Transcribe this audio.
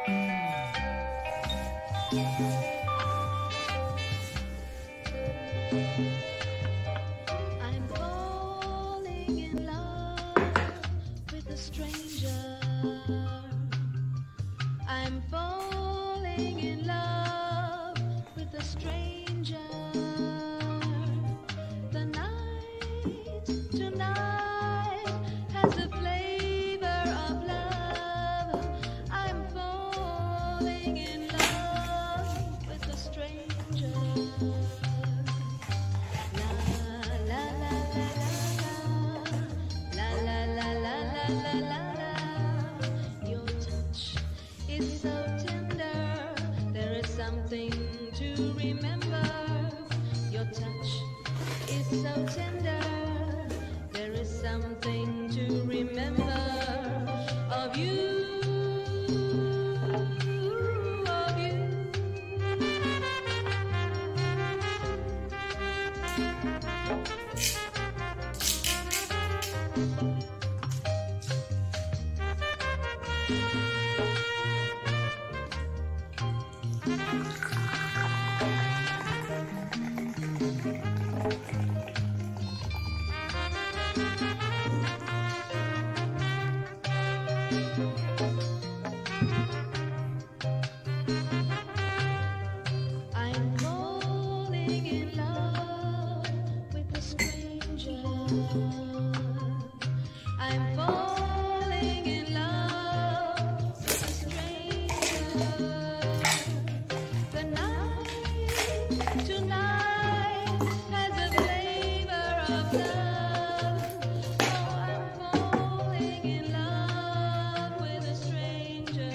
I'm falling in love with a stranger. I'm falling in love with a stranger. The night tonight has a flavor of love. I'm falling in love with a stranger. La la la la la la la la la la la la. Your touch is so tender. There is something to remember. Your touch is so tender. There is something to remember of you. Of you. I'm falling in love with a stranger. I'm falling in love with a stranger. The night tonight has a flavor of love. Oh, I'm falling in love with a stranger.